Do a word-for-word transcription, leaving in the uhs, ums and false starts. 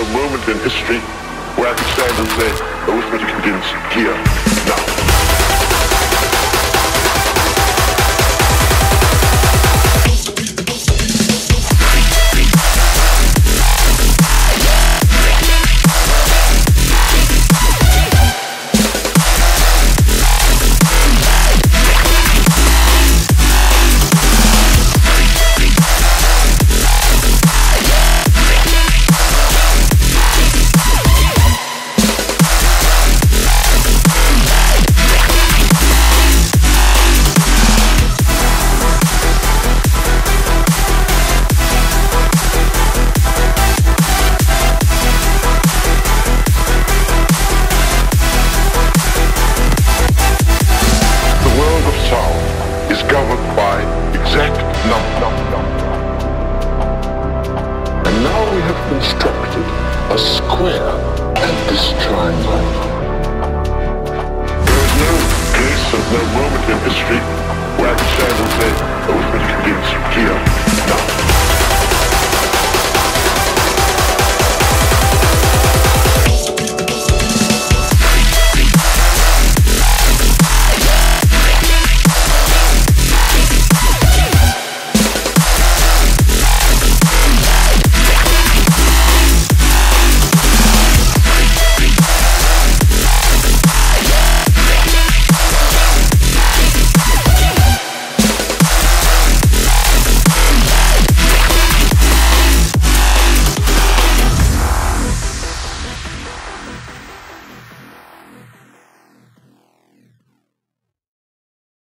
no moment in history where I can stand and say, arithmetic begins here, now. Governed by exact number. And now we have constructed a square and this triangle. There is no place and no moment in history where I can stand and say, arithmetic begins here, now.